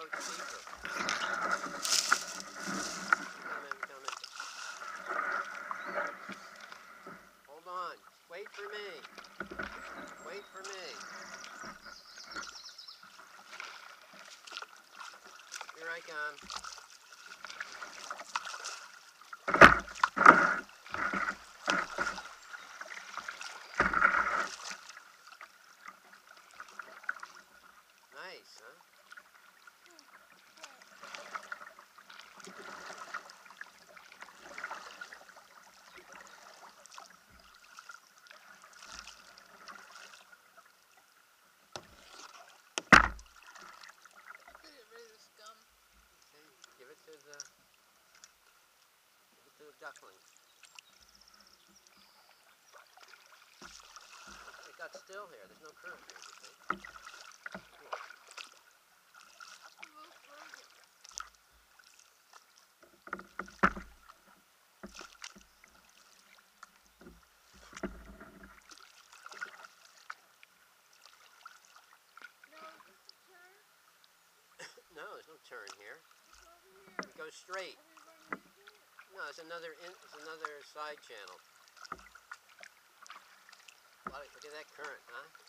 Oh, it's deeper. Coming. Hold on. Wait for me. Wait for me. Here I come. Nice, huh? Get rid of the scum. Okay, give it to the duckling. It got still here. There's no current here, you see? No, there's no turn here. It goes straight. No, it's another side channel. Look at that current, huh?